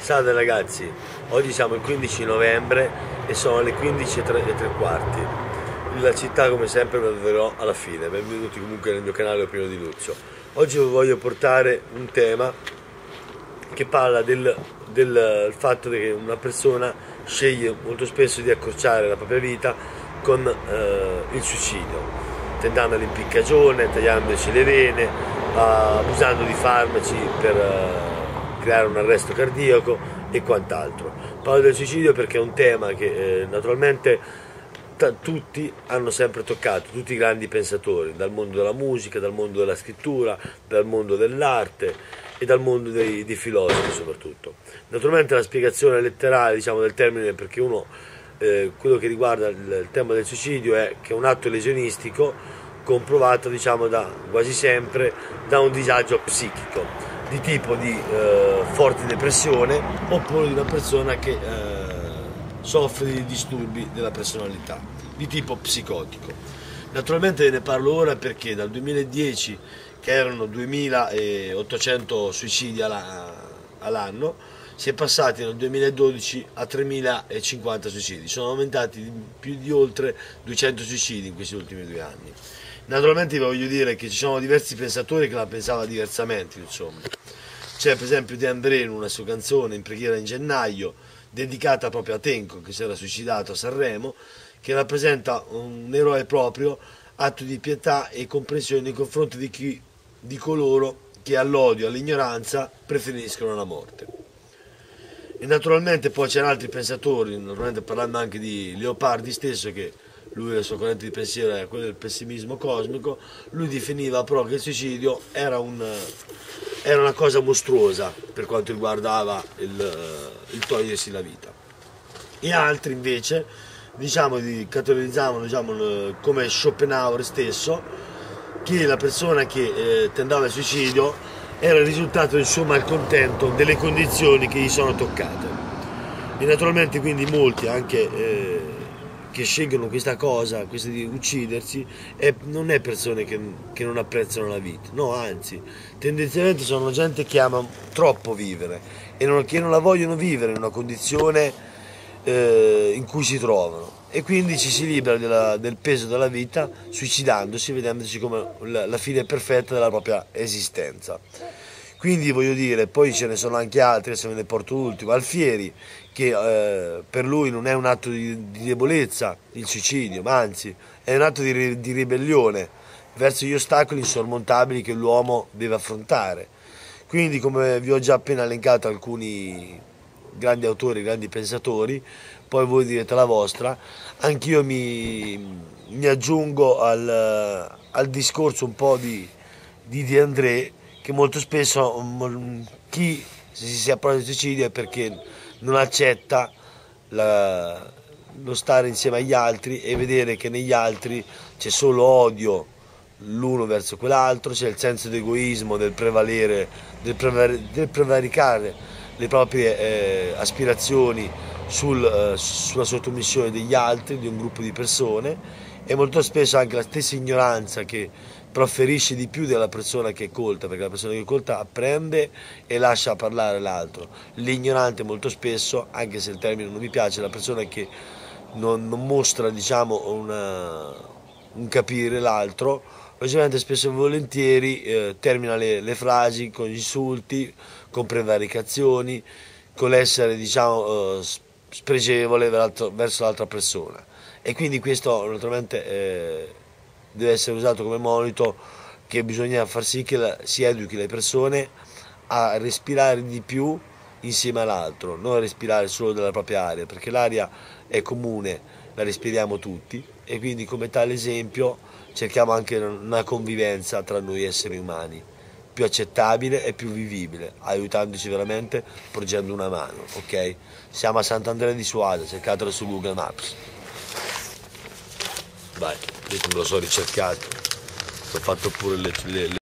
Salve ragazzi, oggi siamo il 15 novembre e sono le 15:03. La città come sempre ve lo vedrò alla fine. Benvenuti comunque nel mio canale Opinione di Luzio. Oggi vi voglio portare un tema che parla del fatto che una persona sceglie molto spesso di accorciare la propria vita con il suicidio, tentando l'impiccagione, tagliandosi le vene, abusando di farmaci per creare un arresto cardiaco e quant'altro. Parlo del suicidio perché è un tema che naturalmente tutti hanno sempre toccato, tutti i grandi pensatori, dal mondo della musica, dal mondo della scrittura, dal mondo dell'arte e dal mondo dei filosofi soprattutto. Naturalmente la spiegazione letterale, diciamo, del termine, perché quello che riguarda il tema del suicidio è che è un atto lesionistico comprovato, diciamo, quasi sempre da un disagio psichico di tipo di forte depressione, oppure di una persona che soffre di disturbi della personalità di tipo psicotico. Naturalmente ve ne parlo ora perché dal 2010, che erano 2800 suicidi all'anno, si è passati nel 2012 a 3050 suicidi. Sono aumentati più di oltre 200 suicidi in questi ultimi 2 anni. Naturalmente vi voglio dire che ci sono diversi pensatori che la pensavano diversamente, insomma. C'è per esempio De André in una sua canzone In preghiera in gennaio, dedicata proprio a Tenco, che si era suicidato a Sanremo, che rappresenta un eroe proprio, atto di pietà e comprensione nei confronti di coloro che all'odio e all'ignoranza preferiscono la morte. E naturalmente poi c'erano altri pensatori, naturalmente parlando anche di Leopardi stesso, che lui la sua corrente di pensiero era quella del pessimismo cosmico. Lui definiva però che il suicidio era una cosa mostruosa per quanto riguardava il togliersi la vita. E altri invece, diciamo, categorizzavano, come Schopenhauer stesso, che la persona che tentava il suicidio era il risultato del suo malcontento, delle condizioni che gli sono toccate. E naturalmente quindi molti anche che scelgono questa cosa, questa di uccidersi, non è persone che non apprezzano la vita, no, anzi, tendenzialmente sono gente che ama troppo vivere e che non la vogliono vivere in una condizione in cui si trovano, e quindi ci si libera del peso della vita suicidandosi, vedendosi come la fine perfetta della propria esistenza. Quindi voglio dire, poi ce ne sono anche altri, se me ne porto l'ultimo, Alfieri, che per lui non è un atto di debolezza il suicidio, ma anzi è un atto di ribellione verso gli ostacoli insormontabili che l'uomo deve affrontare. Quindi, come vi ho già appena elencato alcuni grandi autori, grandi pensatori, poi voi direte la vostra, anch'io mi aggiungo al discorso un po' di De André, che molto spesso chi si approccia al suicidio è perché non accetta lo stare insieme agli altri e vedere che negli altri c'è solo odio l'uno verso quell'altro, c'è il senso di egoismo, del prevaricare le proprie aspirazioni sulla sottomissione degli altri, di un gruppo di persone, e molto spesso anche la stessa ignoranza che proferisce di più della persona che è colta, perché la persona che è colta apprende e lascia parlare l'altro. L'ignorante molto spesso, anche se il termine non mi piace, è la persona che non mostra, diciamo, un capire l'altro, logicamente spesso e volentieri termina le frasi con gli insulti, con prevaricazioni, con l'essere, diciamo, spregevole verso l'altra persona. E quindi questo naturalmente deve essere usato come monito, che bisogna far sì che si educhi le persone a respirare di più insieme all'altro, non a respirare solo dalla propria aria, perché l'aria è comune, la respiriamo tutti, e quindi come tale esempio cerchiamo anche una convivenza tra noi esseri umani più accettabile e più vivibile, aiutandoci veramente, porgendo una mano, ok? Siamo a Sant'Andrea di Suada, cercatelo su Google Maps. Vai, questo me lo so ricercato, ho fatto pure le